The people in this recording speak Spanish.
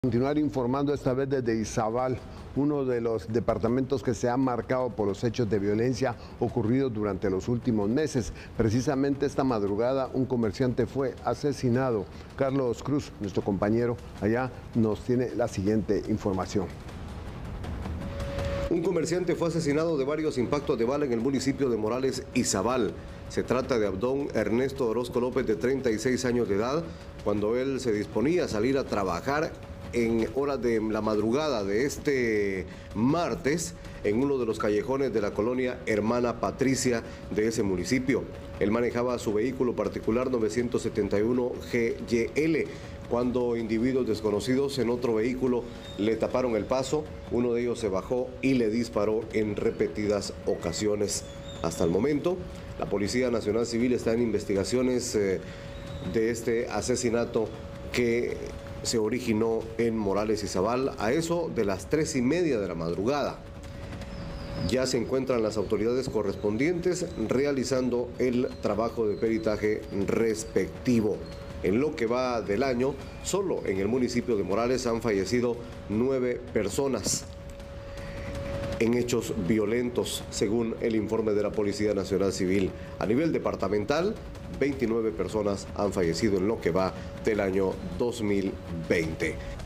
Continuar informando esta vez desde Izabal, uno de los departamentos que se ha marcado por los hechos de violencia ocurridos durante los últimos meses. Precisamente esta madrugada un comerciante fue asesinado. Carlos Cruz, nuestro compañero allá, nos tiene la siguiente información. Un comerciante fue asesinado de varios impactos de bala en el municipio de Morales, Izabal. Se trata de Abdón Ernesto Orozco López, de 36 años de edad, cuando él se disponía a salir a trabajar en horas de la madrugada de este martes en uno de los callejones de la colonia Hermana Patricia de ese municipio. Él manejaba su vehículo particular 971 GYL cuando individuos desconocidos en otro vehículo le taparon el paso. Uno de ellos se bajó y le disparó en repetidas ocasiones. Hasta el momento, la Policía Nacional Civil está en investigaciones de este asesinato que se originó en Morales, Izabal, a eso de las 3:30 de la madrugada. Ya se encuentran las autoridades correspondientes realizando el trabajo de peritaje respectivo. En lo que va del año, solo en el municipio de Morales han fallecido 9 personas en hechos violentos, según el informe de la Policía Nacional Civil. A nivel departamental, 29 personas han fallecido en lo que va del año 2020.